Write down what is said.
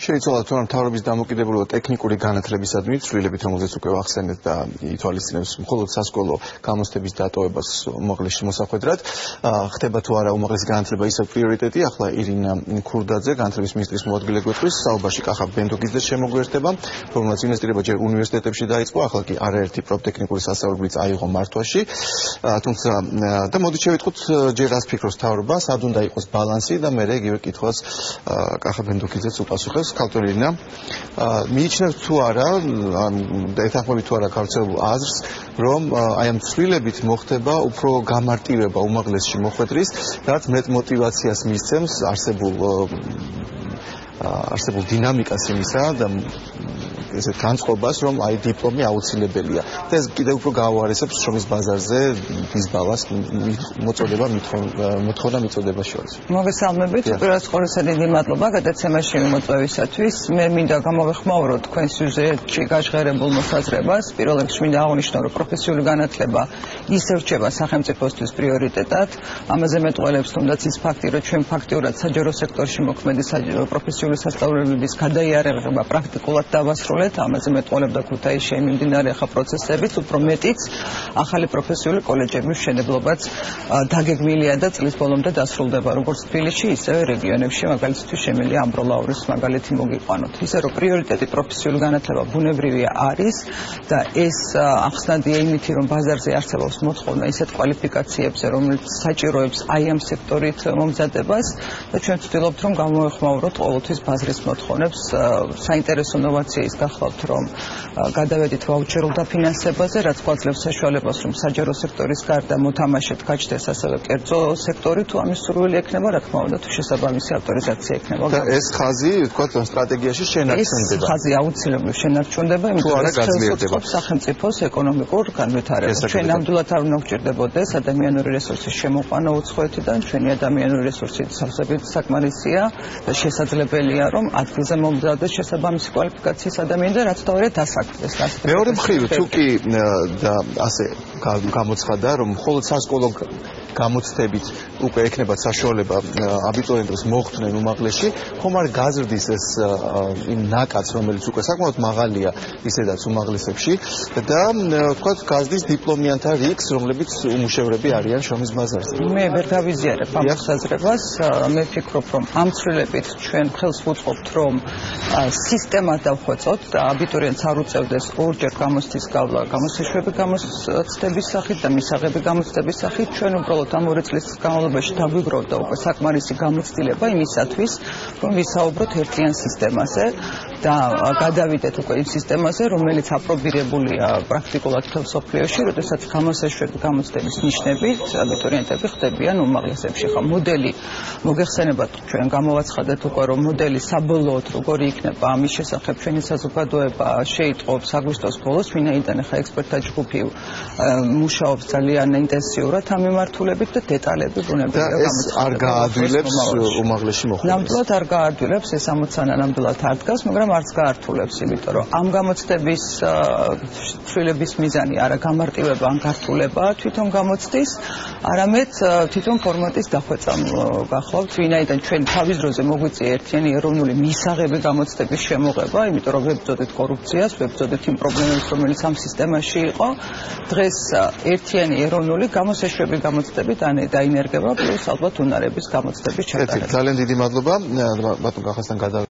შეიცვალა თუ მთავრობის დამოკიდებულება ტექნიკური განათლებისადმი ცვლილებით, რომელზეც უკვე ვახსენეთ და ითვალისწინებს მხოლოდ სასკოლო გამოცდების დატოვებას უმაღლესში მოსახვედრად. ხდება თუ არა უმაღლესი განათლება ისევ პრიორიტეტი. ახლა ირინა ქურდაძე, განათლების მინისტრის მოადგილე გვეტყვის, საუბარში კახა ბენდოგიძე შემოგვიერთდება, რომელმაც ინვესტირება ჯერ უნივერსიტეტებში დაიწყო, ახლა კი არაერთი პროფტექნიკური სასწავლებელიც აიღო მართვაში. თუმცა და მოდით შევიტყოთ ჯერ რას ფიქრობს მთავრობა, სად უნდა იყოს ბალანსი და მე იგივე კითხვას კახა ბენდოგიძეც უპასუხებს. ქალწულინა, მიიჩნევს თუ არა, ეთანხმებით თუ არა გავრცელებულ აზრს, რომ აი ამ ცვლილებით მოხდება უფრო გამარტივება უმაღლესში მოხვედრის, რაც მეტ მოტივაციას მისცემს არსებულ დინამიკას იმისა და ესეთ განწყობას, რომ აი დიპლომი აუცილებელია. და ეს კიდევ უფრო გააუარესებს შრომის ბაზარზე დისბალანსს მოწოდება მოთხოვნა მიწოდება შორის. მოგესალმებით, უპირველეს ყოვლისა დიდი მადლობა გადაცემაში მიმოწვევისათვის. მე მინდა გამოვეხმაურო თქვენ სიუჟეტში გაჟღერებულ მოსაზრებას. პირველ რიგში მინდა აღვნიშნო, რომ პროფესიული განათლება ისევ რჩება სახელმწიფოსთვის პრიორიტეტად. ამაზე მეტყველებს თუნდაც ის ფაქტი, რომ ჩვენ ფაქტიურად საჯარო სექტორში მოქმედი პროფესიული სასწავლებლების გადაიარაღება პრაქტიკულად დავასრულეთ. ამაზე მეტყველებდა ქუთაისში მიმდინარე ახლა პროცესებიც, უფრო მეტიც ახალი პროფესიული კოლეჯების მშენებლობაც დაგეგმილია და წლის ბოლომდე დასრულდება, როგორც თბილისში, ისევე რეგიონებში, მაგალითად შემიძლია ამბროლაურის მაგალითი მოგიყვანოთ. ისე რომ პრიორიტეტი პროფესიული განათლება ბუნებრივია არის და ეს ახსნადია იმითი, რომ ბაზარზე არსებობს მოთხოვნა ისეთ კვალიფიკაციებზე, რომელიც საჭიროებს აი ამ სექტორით მომზადებას და ჩვენ ვცდილობთ, რომ გამოვეხმაუროთ ყოველთვის ბაზრის მოთხოვნებს. საინტერესო ნოვაციის გახლავთ, რომ გადავედით ვაუჩერულ დაფინანსებაზე, რაც გვაძლევს საშუალებას, რომ საჯარო სექტორის გარდა მოთამაშედ გაჩნდეს ასევე კერძო სექტორი, თუ ამის სურვილი ექნება, რა თქმა უნდა, თუ შესაბამისი ავტორიზაცია ექნება. და ეს ხაზი, თქვათ, სტრატეგიაში შენარჩუნდება. ეს ხაზი აუცილებლად შენარჩუნდება, თუ არა გაძლიერდება სახელმწიფოს ეკონომიკურ განვითარებას. ჩვენ ნამდვილად არ უნდა გვჭირდებოდეს ადამიანური რესურსის შემოყვანა უცხოეთიდან, ჩვენი ადამიანური რესურსი საკმარისია და შესაძლებელია, რომ ადგილზე მომზადდეს შესაბამისი კვალიფიკაციის ადამიანი და რაც თავად დასაქმდეს. მეორე მხრივ, თუ კი და ასე გამოცხადა, რომ მხოლოდ სასკოლო გამოცდებით უკვე ექნებათ საშუალება აბიტურიენტებს მოხვდნენ უმაღლესში, ხომ არ გაზრდის ეს იმ ნაკადს, რომელიც უკვე საკმაოდ მაღალია ისედაც უმაღლესებში და თქვათ გაზრდის დიპლომიანთა რიგს, რომლებიც უმუშევრები არიან შრომის ბაზარზე. მე ვერ გავიზიარებ ამ მოსაზრებას, მე ვფიქრობ, რომ ამ ცვლილებით ჩვენ ხელს ვუწყობთ, რომ სისტემა დავხვეწოთ და აბიტურიენტს არ უწევდეს ორჯერ გამოცდის გავლა გამოსაშვები გამოცდების სახით და მისაღები გამოცდების სახით. ჩვენ უბრალოდ ამ ორი წლის განმავლობაში დაგვიგროვდა უკვე საკმარისი გამოცდილება იმისათვის, რომ ვისაუბროთ ერთიან სისტემაზე და გადავიდეთ უკვე იმ სისტემაზე, რომელიც აპრობირებულია პრაქტიკულად მთელ მსოფლიოში, როდესაც გამოსაშვები გამოცდების ნიშნებით აბიტურიენტები ხდებიან უმაღლესებში. ხა მოდელი მოგეხსენებათ, ჩვენ გამოვაცხადეთ უკვე, რომ მოდელი საბოლოოდ როგორი იქნება, ამის შესახებ ჩვენი საზოგადოება შეიტყობს აგვისტოს ბოლოს, ვინაიდან ხა ექსპერტთა ჯგუფი მუშაობს ძალიან ინტენსიურად ამ მიმართულებით და დეტალები ბუნებრივია გამოცხადდება. და ეს არ გაადვილებს უმაღლესში მოხვედრას. ნამდვილად არ გაადვილებს, ეს ამოცანა ნამდვილად არ დგას, მაგრამ არც გაართულებს, იმიტომ რომ ამ გამოცდების ცვლილების მიზანი არა გამარტივება ან გართულება თვითონ გამოცდის, არამედ თვითონ ფორმატის დახვეწა გახლავთ, ვინაიდან ჩვენ თავის დროზე მოგვიწია ერთიანი ეროვნული მისაღები გამოცდების შემოღება, იმიტომ რომ ვებრძოდეთ კორუფციას, ვებრძოდეთ იმ პრობლემებს, რომელიც ამ სისტემაში იყო. დღეს ერთიანი ეროვნული გამოსაშვები გამოცდები დაინერგება, პლუს ალბათ უნარების გამოცდების ჩატარება. ძალიან დიდი მადლობა ბატონ კახასთან